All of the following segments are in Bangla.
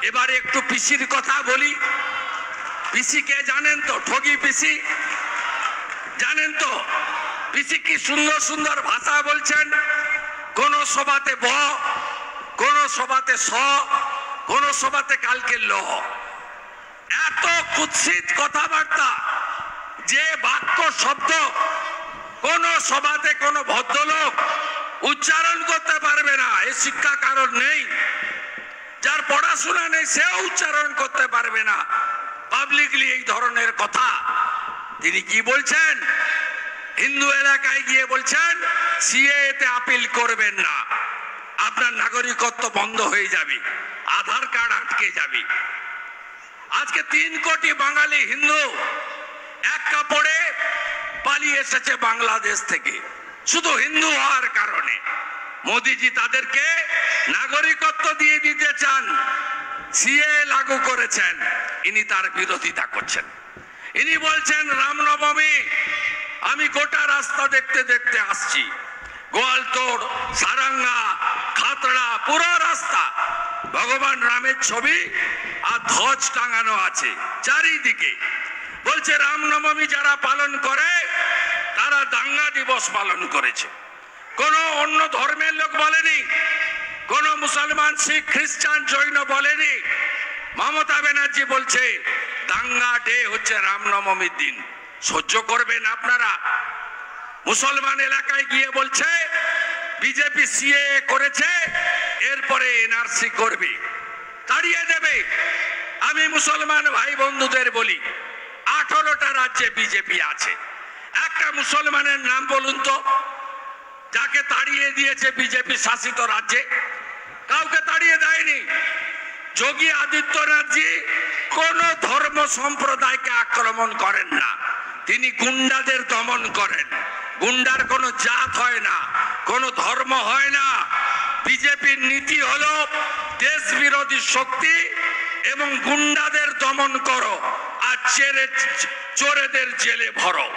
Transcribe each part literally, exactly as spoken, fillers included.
এবারে একটু পিসির কথা বলি। পিসি কে জানেন তো? ঠগি পিসি জানেন তো? পিসি কি সুন্দর সুন্দর ভাষা বলছেন। কোন সভাতে ব, কোন সভাতে স, কোন সভাতে কালকে ল। এত কুৎসিত কথাবার্তা, যে বাক্য শব্দ কোন সভাতে কোন ভদ্রলোক উচ্চারণ করতে পারবে না, এ শিক্ষা কারণ নেই। যার পড়াশোনা নেই সেও উচ্চারণ করতে পারবে না পাবলিকলি এই ধরনের কথা। তিনি কি বলছেন? হিন্দু এলাকায় গিয়ে বলছেন সিএতে আপিল করবেন না, আপনার নাগরিকত্ব বন্ধ হয়ে যাবে, আধার কার্ড আটকে যাবে। আজকে তিন কোটি বাঙালি হিন্দু এক কাপড়ে পালিয়ে এসেছে বাংলাদেশ থেকে শুধু হিন্দু হওয়ার কারণে। মোদিজি তাদেরকে নাগরিকত্ব দিয়ে দিতে চান, সিএ লাগু করেছেন, ইনি তার বিরোধিতা করছেন। ইনি বলছেন রামনবমী আমি গোটা রাস্তা দেখতে দেখতে আসছি, গোয়ালতোড়, সারাঙ্গা, খাতড়া, পুরো রাস্তা ভগবান রামের ছবি আর ধ্বজ টাঙানো আছে চারিদিকে। বলছে রামনবমী যারা পালন করে তারা দাঙ্গা দিবস পালন করেছে। কোন অন্য ধর্মের লোক বলেনি, কোন মুসলমান, শিখ, খ্রিস্টান, জৈন বলেনি। মমতা ব্যানার্জি বলছে দাঙ্গা ডে হচ্ছে রামনবমীর দিন। সহ্য করবেন আপনারা? মুসলমান এলাকায় গিয়ে বলছে বিজেপি সিএ করেছে, এরপরে এনআরসি করবে, তাড়িয়ে দেবে। আমি মুসলমান ভাই বন্ধুদের বলি, আঠারোটা রাজ্যে বিজেপি আছে, একটা মুসলমানের নাম বলুন তো যাকে তাড়িয়ে দিয়েছে বিজেপি শাসিত রাজ্যে? কাউকে তাড়িয়ে দেয়নি। যোগী আদিত্যনাথজি কোন ধর্ম সম্প্রদায়কে আক্রমণ করেন না, তিনি গুন্ডাদের দমন করেন। গুন্ডার কোনো জাত হয় না, কোনো ধর্ম হয় না। বিজেপির নীতি হলো দেশ বিরোধী শক্তি এবং গুন্ডাদের দমন করো আর চেরে চোরেদের জেলে ভরো।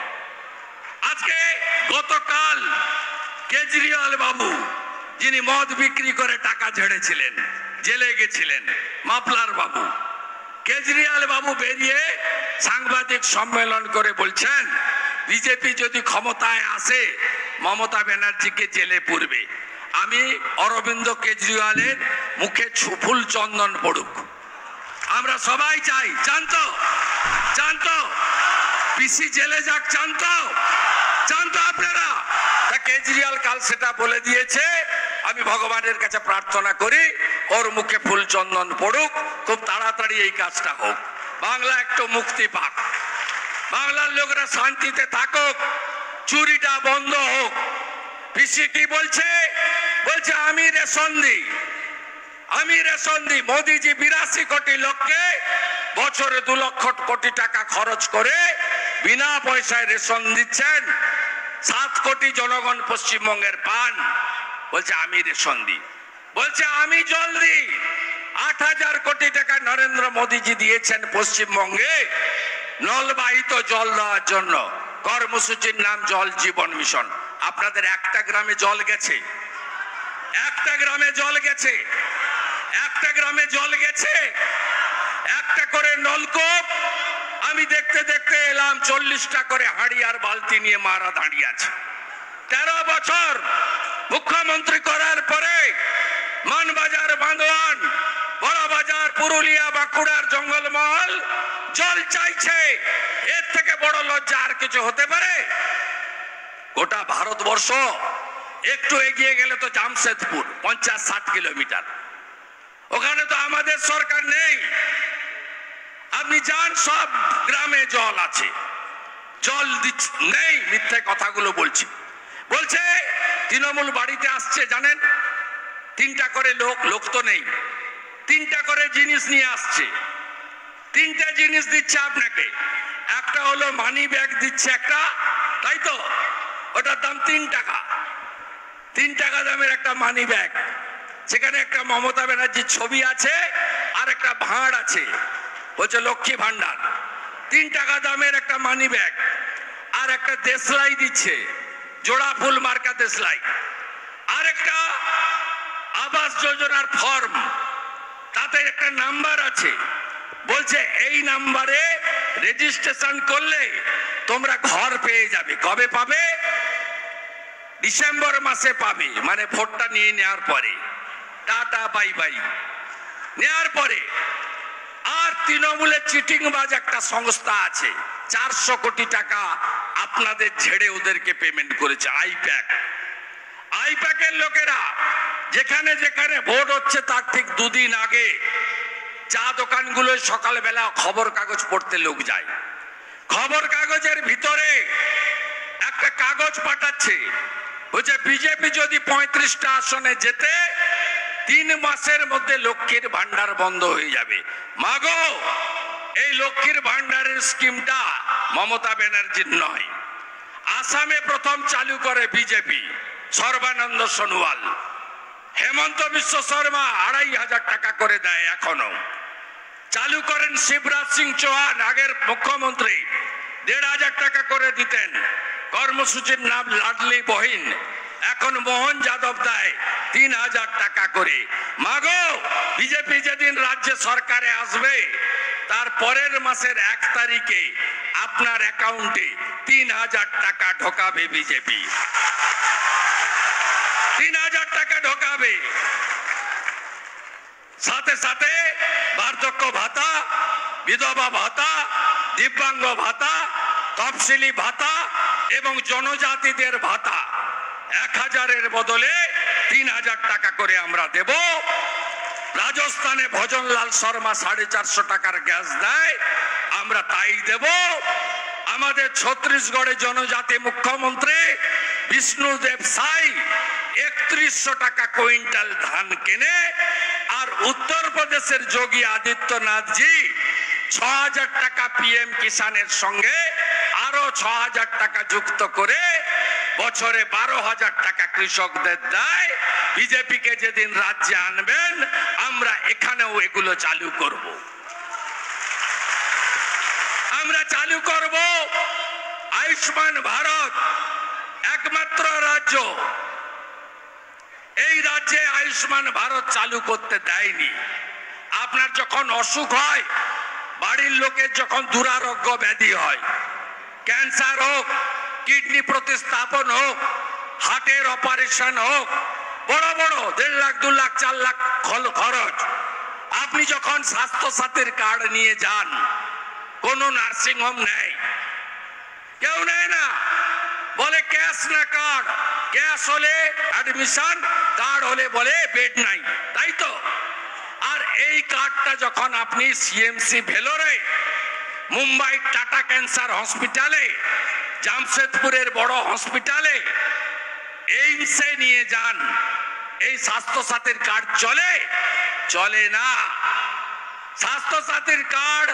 আজকে গতকাল কেজরিওয়াল বাবু, যিনি মদ বিক্রি করে টাকা ঝেড়েছিলেন, জেলে গেছিলেন, মাফলার বাবু, কেজরিওয়াল বাবু বেরিয়ে সাংবাদিক সম্মেলন করে বলছেন বিজেপি যদি ক্ষমতায় আসে মমতা ব্যানার্জিকে জেলে পুরবে। আমি অরবিন্দ কেজরিওয়ালের মুখে ফুল চন্দন পড়ুক, আমরা সবাই চাই। চান তো? চান তো পিসি জেলে যাক? চান তো? চান তো আপনারা? কেজরিওয়াল কাল সেটা বলে দিয়েছে। আমি ভগবানের কাছে প্রার্থনা করি ওর মুখে ফুল চন্দন পড়ুক, খুব তাড়াতাড়ি এই কাজটা হোক, বাংলা একটু মুক্তি পাক, বাংলার লোকরা শান্তিতে থাকুক, চুরিটা বন্ধ হোক। পিসি কি বলছে? বলছে আমি রেশন দিই, আমি রেশন দিই। মোদিজি বিরাশি কোটি লোককে বছরে দু লক্ষ কোটি টাকা খরচ করে বিনা পয়সায় রেশন দিচ্ছেন। সাত কোটি জনগণ পশ্চিমবঙ্গের পান। বলছে আমি রেশন দিই। বলছে আমি জল দিই। আট হাজার কোটি টাকা নরেন্দ্র মোদীজি দিয়েছেন পশ্চিমবঙ্গে নলবাহিত জল দেওয়ার জন্য। কর্মসূচির নাম জল জীবন মিশন। আপনাদের একটা গ্রামে জল গেছে? একটা গ্রামে জল গেছে? একটা গ্রামে জল গেছে? একটা করে নলকূপ আমি দেখতে দেখতে এলাম, চল্লিশটা করে হাঁড়ি আর বালতি নিয়ে মারা দাঁড়িয়ে আছে। তেরো বছর মুখ্যমন্ত্রী করার পরে মানবাজার, বান্দোয়ান, বড়বাজার, পুরুলিয়া, বাঁকুড়ার জঙ্গলমহল জল চাইছে। এর থেকে বড় লজ্জা আর কিছু হতে পারে? গোটা ভারতবর্ষ একটু এগিয়ে গেলে তো জামশেদপুর, পঞ্চাশ ষাট কিলোমিটার, ওখানে তো আমাদের সরকার নেই। আপনি যান, সব গ্রামে জল আছে, জল দিচ্ছে নেই। মিথ্যে কথাগুলো বলছি। বলছে তৃণমূল বাড়িতে আসছে, জানেন, তিনটা করে লোক, লোক তো নেই, তিনটা করে জিনিস নিয়ে আসছে। তিনটা জিনিস দিচ্ছে আপনাকে। একটা হলো মানি ব্যাগ দিচ্ছে একটা, তাই তো? ওটার দাম তিন টাকা। তিন টাকা দামের একটা মানি ব্যাগ, সেখানে একটা মমতা ব্যানার্জির ছবি আছে আর একটা ভাঁড় আছে, বলছে লক্ষ্মী ভান্ডার। তিন টাকা দামের একটা মানি ব্যাগ আর একটা দেশলাই দিচ্ছে, জোড়া ফুল মার্কা দেশলাই, আর একটা আবাস যোজনার ফর্ম, তাতে একটা নাম্বার আছে, বলছে এই নাম্বারে রেজিস্ট্রেশন করলে তোমরা ঘর পেয়ে যাবে। কবে পাবে? ডিসেম্বর মাসে পাবে, মানে ভোটটা নিয়ে নেওয়ার পরে। Tata bye bye. নেওয়ার পরে আর তৃণমূলের চিটিংবাজ একটা সংস্থা আছে, চারশো কোটি টাকা আপনাদের ঝেড়ে ওদেরকে পেমেন্ট করেছে। আইপ্যাক আইপ্যাকের লোকেরা যেখানে যেখানে ভোট হচ্ছে তার ঠিক দুদিন আগে চা দোকানগুলোয় সকালবেলা খবর কাগজ পড়তে লোক যায়। খবর কাগজের ভিতরে একটা কাগজ পাঠাচ্ছে, বলছে বিজেপি যদি পঁয়ত্রিশটা আসনে যেতে তিন মাসের মধ্যে লক্ষ্মীর ভান্ডার বন্ধ হয়ে যাবে। মাগো, এই লক্ষ্মীর ভান্ডারের স্কিমটা মমতা ব্যানার্জির নয়, আসামে প্রথম চালু করে বিজেপি, সর্বানন্দ সোনোয়াল। হেমন্ত বিশ্ব শর্মা আড়াই হাজার টাকা করে দেয় এখনো। চালু করেন শিবরাজ সিং চৌহান, আগের মুখ্যমন্ত্রী, দেড় হাজার টাকা করে দিতেন। কর্মসূচির নাম লাডলি বহিন, এখন মোহন যাদব দেয় তিন হাজার টাকা করে। মাগো, বিজেপি যেদিন রাজ্য সরকারে আসবে তার পরের মাসের এক তারিখে আপনার অ্যাকাউন্টে তিন হাজার টাকা ঢোকাবে বিজেপি। তিন হাজার টাকা ঢোকাবে। সাথে সাথে বার্ধক্য ভাতা, বিধবা ভাতা, দিব্যাঙ্গ ভাতা, তফসিলি ভাতা এবং জনজাতিদের ভাতা এক হাজারের বদলে তিন হাজার টাকা করে আমরা দেব। রাজস্থানে ভজনলাল শর্মা সাড়ে চারশো টাকার গ্যাস দেয়, আমরা তাই দেব। আমাদের ছত্তিশগড়ে জনজাতি মুখ্যমন্ত্রী বিষ্ণুদেব সাই একত্রিশশো টাকা কুইন্টাল ধান কেনে, আর উত্তরপ্রদেশের যোগী আদিত্যনাথজি ছ হাজার টাকা পিএম কিষানের সঙ্গে আরো ছ হাজার টাকা যুক্ত করে বছরে বারো হাজার টাকা কৃষকদের দেয়। বিজেপিকে যেদিন রাজ্যে আনবেন আমরা এখানেও এগুলো চালু করব। আমরা চালু করব আয়ুষ্মান ভারত, একমাত্র রাজ্য এই রাজ্যে আয়ুষ্মান ভারত চালু করতে দেয়নি। আপনার যখন অসুখ হয়, বাড়ির লোকের যখন দুরারোগ্য ব্যাধি হয়, ক্যান্সার হোক, কিডনি প্রতিস্থাপন হোক, হার্টের অপারেশন হোক, বড় বড় দেড় লাখ দু লাখ চার লাখ খরচ, আপনি যখন স্বাস্থ্য সাথীর কার্ড নিয়ে যান, কোন নার্সিং হোম নেই, কেউ নেয় না, বলে ক্যাশ না কার্ড। ক্যাশ হলে অ্যাডমিশন, কার্ড হলে বলে বেড নাই, তাই তো। আর এই কার্ডটা যখন আপনি সিএমসি ভেলোরে, মুম্বাই টাটা ক্যান্সার হসপিটালে, জামশেদপুরের বড় হসপিটালে, এইমসে নিয়ে যান, এই স্বাস্থ্য সাথীর কার্ড চলে? চলে না। স্বাস্থ্য সাথীর কার্ড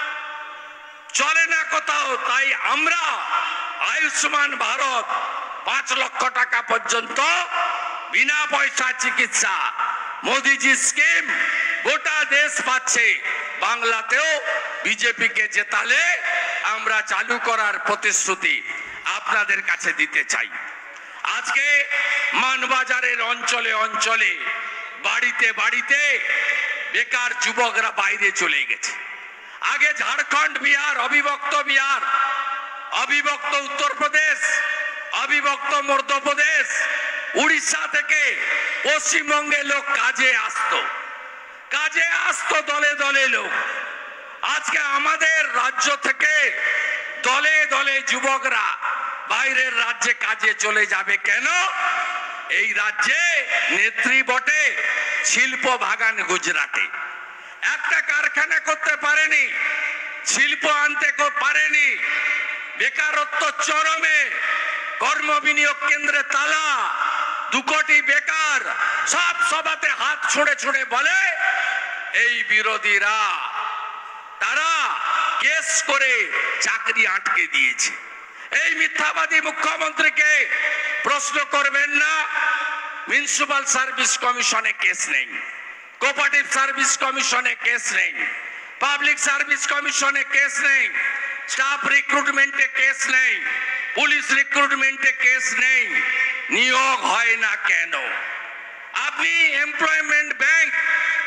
চলে না কোথাও। তাই আমরা আয়ুষ্মান ভারত পাঁচ লক্ষ টাকা পর্যন্ত বিনা পয়সা চিকিৎসা, মোদিজি স্কিম গোটা দেশ পাচ্ছে। বাংলাতেও বিজেপিকে জেতালে আমরা চালু করার প্রতিশ্রুতি আপনাদের কাছে দিতে চাই। আজকে মানবাজারের অঞ্চলে অঞ্চলে, বাড়িতে বাড়িতে বেকার যুবকরা বাইরে চলে গেছে। আগে ঝাড়খণ্ড, বিহার, অবিভক্ত বিহার, অবিভক্ত উত্তরপ্রদেশ, অবিভক্ত মধ্যপ্রদেশ, উড়িষ্যা থেকে পশ্চিমবঙ্গে লোক কাজে আসতো, কাজে আসতো দলে দলে লোক। আজকে আমাদের রাজ্য থেকে দলে দলে যুবকরা বাইরের রাজ্যে কাজে চলে যাবে কেন? এই রাজ্যে নেত্রী বটে, শিল্প বাগান গুজরাটে, একটা কারখানা করতে পারেনি, শিল্প আনতে পারেনি, বেকারত্ব চরমে, কর্ম বিনিয়োগ কেন্দ্রে তালা, দু কোটি বেকার। সব সভাতে হাত ছুঁড়ে ছুঁড়ে বলে এই বিরোধীরা, তারা কেস করে চাকরি আটকে দিয়েছে। এই মিথ্যাবাদী মুখ্যমন্ত্রীকে প্রশ্ন করবেন না। মিউনিসিপাল সার্ভিস কমিশনে কেস নেই, কোঅপারেটিভ সার্ভিস কমিশনে কেস নেই, পাবলিক সার্ভিস কমিশনে কেস নেই, স্টাফ রিক্রুটমেন্টে কেস নেই, পুলিশ রিক্রুটমেন্টে কেস নেই। নিয়োগ হয় না কেন? আপনি এমপ্লয়মেন্ট ব্যাংক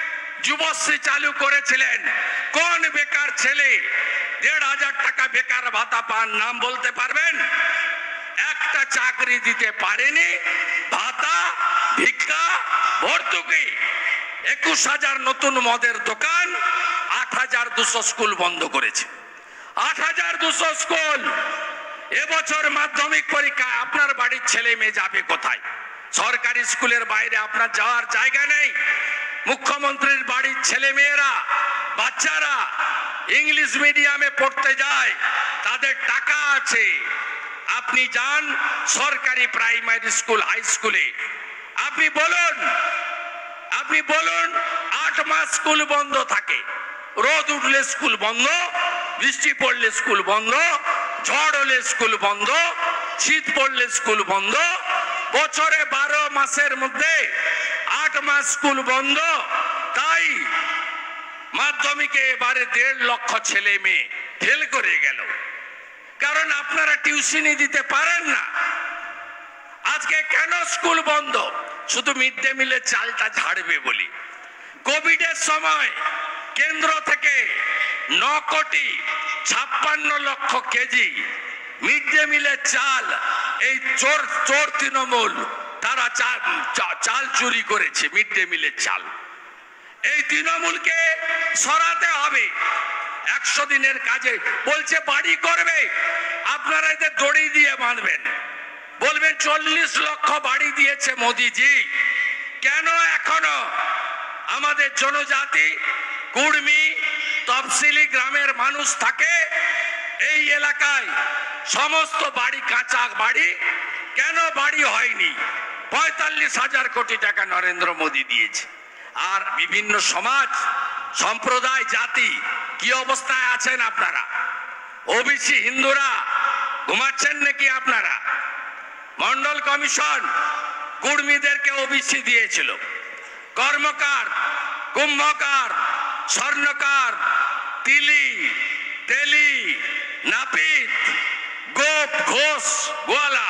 যুবশ্রী চালু করেছিলেন। কোন বেকার ছেলে দেড় হাজার টাকা বেকার ভাতা পান? নাম বলতে পারবেন? একটা চাকরি দিতে পারেনি, ভাতা, ভিক্ষা, ভর্তুকি। একুশ হাজার নতুন মদের দোকান, আট হাজার দুশো স্কুল বন্ধ করেছে। আট হাজার দুশো স্কুল। এবছর মাধ্যমিক পরীক্ষা আপনার বাড়ির ছেলে মেয়ে যাবে কোথায়? সরকারি স্কুলের বাইরে আপনার যাওয়ার জায়গা নেই। মুখ্যমন্ত্রীর বাড়ির ছেলে মেয়েরা, বাচ্চারা ইংলিশ মিডিয়ামে পড়তে যায়, তাদের টাকা আছে। আপনি যান সরকারি প্রাইমারি স্কুল, হাই স্কুলে, আপনি বলুন আপনি বলুন আট মাস স্কুল বন্ধ থাকে। রোদ উঠলে স্কুল বন্ধ, বৃষ্টি পড়লে স্কুল বন্ধ, ঝড় হলে স্কুল বন্ধ, শীত পড়লে স্কুল বন্ধ। বছরে বারো মাসের মধ্যে আট মাস স্কুল বন্ধ। তাই মাধ্যমিকে এবারে দেড় লক্ষ ছেলে মেয়ে ফেল করে গেল, কারণ আপনারা টিউশনি দিতে পারেন না। আজকে কেন স্কুল বন্ধ? শুধু মিড ডে মিলের চালটা ঝাড়বে বলি। কোভিডের সময় কেন্দ্র থেকে ন কোটি ছাপ্পান্ন লক্ষ কেজি মিড ডে মিলের চাল এই চোর চোর তৃণমূল তারা চাল চুরি করেছে। মিড ডে মিলের চাল এই তৃণমূলকে সরাতে হবে। একশো দিনের কাজে বলছে বাড়ি করবে, আপনারা এদের দড়ি দিয়ে বাঁধবেন। বলবেন চল্লিশ লক্ষ বাড়ি দিয়েছে মোদিজি, কেন এখনো আমাদের জনজাতি, কুর্মী, তফসিলি গ্রামের মানুষ থাকে এই এলাকায়? সমস্ত বাড়ি কাঁচা বাড়ি, কেন বাড়ি হয়নি? পঁয়তাল্লিশ হাজার কোটি টাকা নরেন্দ্র মোদী দিয়েছে। আর বিভিন্ন সমাজ, সম্প্রদায়, জাতি কি অবস্থায় আছেন আপনারা? ওবিসি হিন্দুরা ঘুমাচ্ছেন নাকি আপনারা? মন্ডল কমিশন কুর্মীদেরকে ওবিসি দিয়েছিল। কর্মকার, কুম্ভকার, স্বর্ণকার, তিলি, তেলি, নাপিত, গোপ, ঘোষ, গোয়ালা,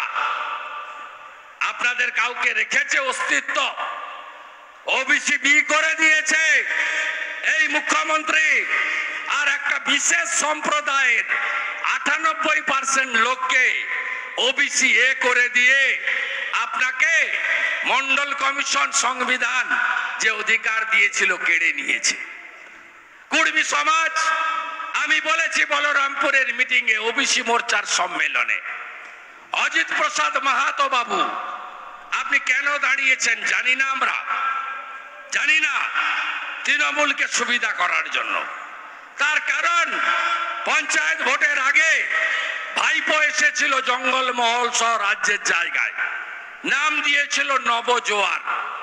আপনাদের কাউকে রেখেছে অস্তিত্ব? ওবিসি বি করে দিয়েছে এই মুখ্যমন্ত্রী। আর একটা বিশেষ সম্প্রদায়ের আটানব্বই পার্সেন্ট লোককে ওবিসি এ করে দিয়ে আপনাকে মন্ডল কমিশন সংবিধান যে অধিকার দিয়েছিল কেড়ে নিয়েছে। কুর্মী সমাজ, আমি বলেছি বলরামপুরের মিটিং এ, ওবিসি মোর্চার সম্মেলনে, অজিত প্রসাদ মাহাতো বাবু আপনি কেন দাঁড়িয়েছেন জানি না, আমরা জানি না, তৃণমূলকে সুবিধা করার জন্য। তার কারণ পঞ্চায়েত ভোটের আগে ভাইপো এসেছিল জঙ্গলমহল সহ রাজ্যের জায়গায়, নাম দিয়েছিল নবজোয়ার।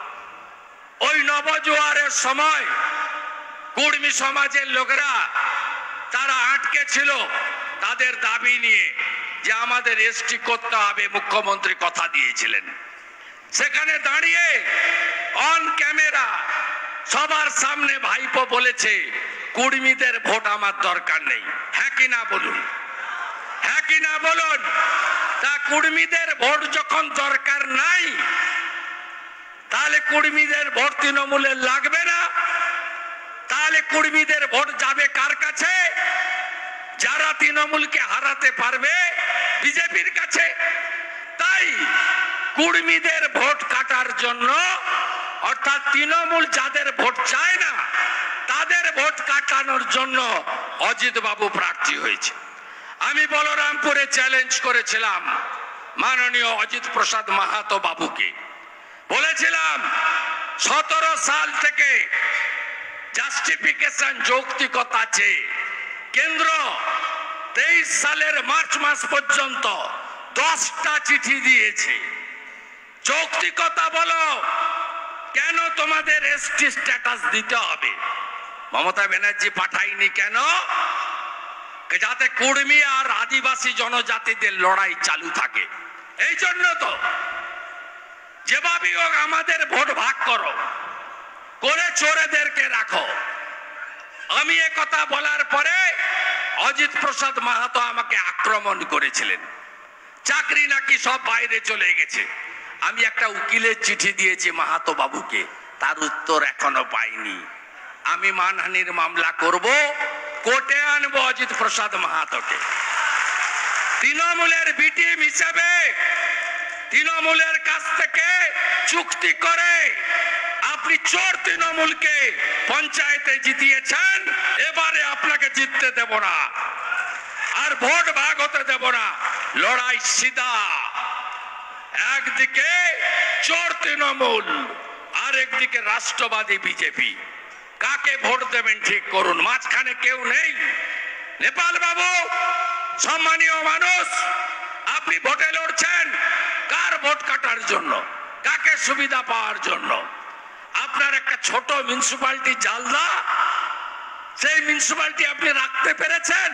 ওই নবজোয়ারের সময় কুর্মী সমাজের লোকেরা তারা আটকে ছিল তাদের দাবি নিয়ে যে আমাদের এসটি করতে হবে, মুখ্যমন্ত্রী কথা দিয়েছিলেন। সেখানে দাঁড়িয়ে অন ক্যামেরা সবার সামনে ভাইপো বলেছে কুর্মীদের ভোট আমার দরকার নেই। হ্যাঁ কি না বলুন, হ্যাঁ কি না বলুন? তা কুর্মীদের ভোট যখন দরকার নাই, তাহলে কুর্মীদের ভোট তৃণমূলের লাগবে না। তাহলে কুর্মীদের ভোট যাবে কার কাছে? যারা তৃণমূলকে হারাতে পারবে, বিজেপির কাছে। তাই কুর্মীদের ভোট কাটার জন্য, অর্থাৎ তৃণমূল যাদের ভোট চায় না তাদের ভোট কাটানোর জন্য অজিত বাবু প্রার্থী হয়েছে। আমি বলরামপুরে চ্যালেঞ্জ করেছিলাম মাননীয় অজিত প্রসাদ মাহাতো বাবুকে, বলেছিলাম সতেরো সাল থেকে জাস্টিফিকেশন, যৌক্তিকতা আছে। কেন্দ্র তেইশ সালের মার্চ মাস পর্যন্ত দশটা চিঠি দিয়েছে। যৌক্তিকতা বলো, কেন তোমাদের এসটি স্ট্যাটাস দিতে হবে? মমতা ব্যানার্জি পাঠায়নি কেন? যাতে কুর্মী আর আদিবাসী জনজাতিদের লড়াই চালু থাকে। এই জন্য তো যেভাবেই হোক আমাদের ভোট ভাগ করো, করে চোরেদেরকে রাখো। আমি এ কথা বলার পরে অজিত প্রসাদ মাহাতো আমাকে আক্রমণ করেছিলেন, চাকরি নাকি সব বাইরে চলে গেছে। আমি একটা উকিলের চিঠি দিয়েছি মাহাতো বাবুকে, তার উত্তর এখনো পাইনি। আমি মানহানির মামলা করব, কোর্টে আনবো অজিত প্রসাদ মাহাতোকে। তৃণমূলের বিটিম হিসেবে তৃণমূলের কাছ থেকে চুক্তি করে আপনি চোর তৃণমূলকে পঞ্চায়েতে জিতিয়েছেন, এবারে আপনাকে জিততে দেব না, আর ভোট ভাগ হতে দেব না। লড়াই সিধা, একদিকে চোর তৃণমূল, আর একদিকে রাষ্ট্রবাদী বিজেপি। কাকে ভোট দেবেন ঠিক করুন, মাঝখানে কেউ নেই। নেপাল বাবু, সম্মানীয় মানুষ, আপনি ভোটে লড়ছেন কার ভোট কাটার জন্য, কাকে সুবিধা পাওয়ার জন্য? আপনার একটা ছোট মিউনিসিপালিটি জালদা, সেই মিউনিসিপালিটি আপনি রাখতে পেরেছেন?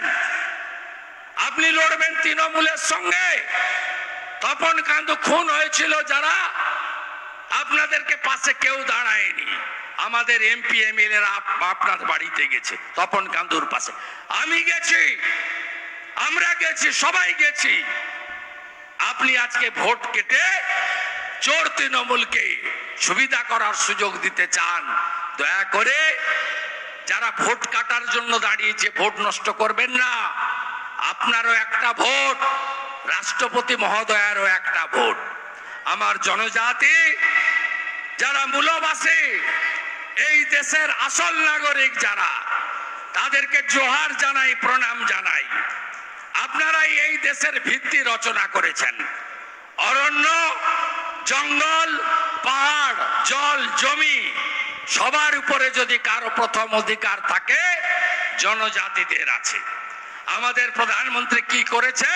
আপনি লড়বেন তৃণমূলের সঙ্গে। তপন কান্দু খুন হয়েছিল যারা, আপনাদেরকে পাশে কেউ দাঁড়ায়নি। আমাদের এমপি এমএলএরা আপনার বাড়িতে গেছে তপন কান্দুর পাশে, আমি গেছি, আমরা গেছি, সবাই গেছি। আপনি আজকে ভোট কেটে চোর তৃণমূলকে সুবিধা করার সুযোগ দিতে চান। দয়া করে যারা ভোট কাটার জন্য দাঁড়িয়েছে ভোট নষ্ট করবেন না। আপনারও একটা ভোট, রাষ্ট্রপতি মহোদয়েরও একটা ভোট। আমার জনজাতি যারা মূলবাসী, এই দেশের আসল নাগরিক যারা, তাদেরকে জোহার জানাই, প্রণাম জানাই। আপনারাই এই দেশের ভিত্তি রচনা করেছেন। অরণ্য, জঙ্গল, পাহাড়, জল, জমি, সবার উপরে যদি কারো প্রথম অধিকার থাকে, জনজাতিদের আছে। আমাদের প্রধানমন্ত্রী কি করেছে?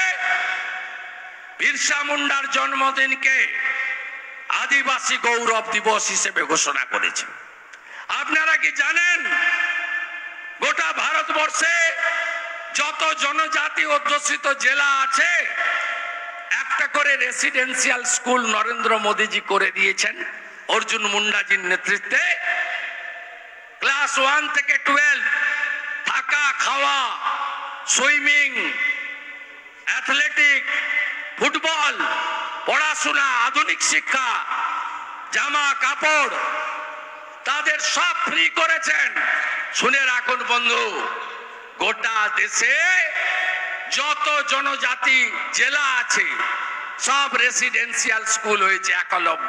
বিরসা মুন্ডার জন্মদিনকে আদিবাসী গৌরব দিবস হিসেবে ঘোষণা করেছে। আপনারা কি জানেন গোটা ভারতবর্ষে যত জনজাতি অধ্যুষিত জেলা আছে, একটা করে রেসিডেন্সিয়াল স্কুল নরেন্দ্র মোদীজি করে দিয়েছেন অর্জুন মুন্ডাজির নেতৃত্বে। ক্লাস ওয়ান থেকে টুয়েলভ থাকা, খাওয়া, সুইমিং, অ্যাথলেটিক, ফুটবল, পড়াশোনা, আধুনিক শিক্ষা, জামা কাপড়, তাদের সব ফ্রি করেছেন। শুনে রাখুন বন্ধু, গোটা দেশে যত জনজাতি জেলা আছে সব রেসিডেন্সিয়াল স্কুল হয়েছে একলব্য।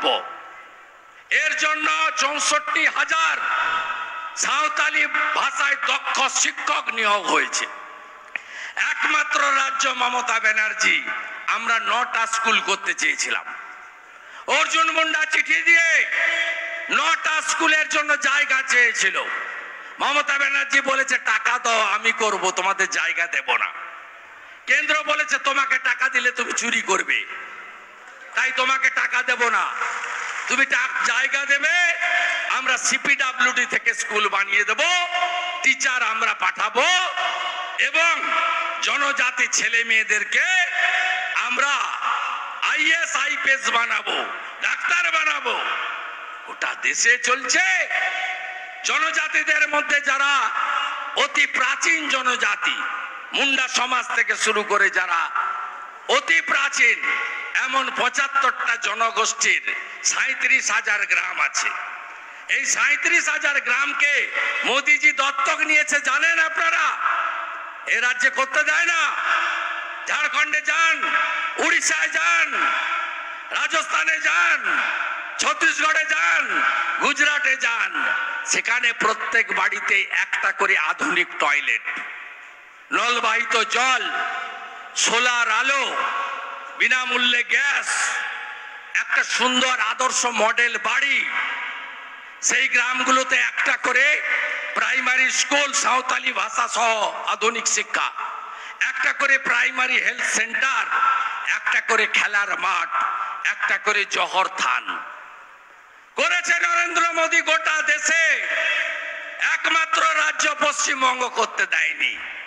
এর জন্য চৌষট্টি হাজার সাঁওতালি ভাষায় দক্ষ শিক্ষক নিয়োগ হয়েছে। একমাত্র রাজ্য মমতা ব্যানার্জি, আমরা নটা স্কুল করতে চেয়েছিলাম। অর্জুন মুন্ডা চিঠি দিয়ে নটা স্কুলের জন্য জায়গা চেয়েছিল। মমতা ব্যানার্জি বলেছে টাকা দাও, আমি করব, তোমাদের জায়গা দেব না। কেন্দ্র বলেছে তোমাকে টাকা দিলে তুমি চুরি করবে, তাই তোমাকে টাকা দেব না, তুমি জায়গা দেবে, আমরা সিপিডাব্লিউডি থেকে স্কুল বানিয়ে দেব, টিচার আমরা পাঠাবো, এবং জনজাতি ছেলে মেয়েদেরকে আমরা আইএস আইপিএস বানাবো, ডাক্তার বানাবো। গোটা দেশে চলছে। জনজাতিদের মধ্যে যারা অতি প্রাচীন জনজাতি, মুন্ডা সমাজ থেকে শুরু করে যারা অতি প্রাচীন, এমন পঁচাত্তরটা জনগোষ্ঠীর সাঁত্রিশ হাজার গ্রাম আছে। এই সাঁত্রিশ হাজার গ্রামকে মোদিজি দত্তক নিয়েছে, জানেন আপনারা? এ রাজ্যে করতে দেয় না। ঝাড়খণ্ডে যান, উড়িষ্যায় যান, রাজস্থানে যান, ছত্তিশগড়ে যান, গুজরাটে যান, সেখানে প্রত্যেক বাড়িতে একটা করে আধুনিক টয়লেট, নলবাহিত জল, সোলার আলো, বিনামূল্যে গ্যাস, একটা সুন্দর আদর্শ মডেল বাড়ি। সেই গ্রামগুলোতে একটা করে প্রাইমারি স্কুল, সাঁওতালি ভাষা সহ আধুনিক শিক্ষা, একটা করে প্রাইমারি হেলথ সেন্টার, একটা করে খেলার মাঠ, একটা করে জহর থান করেছে নরেন্দ্র মোদী গোটা দেশে। একমাত্র রাজ্য পশ্চিমবঙ্গ করতে দেয়নি।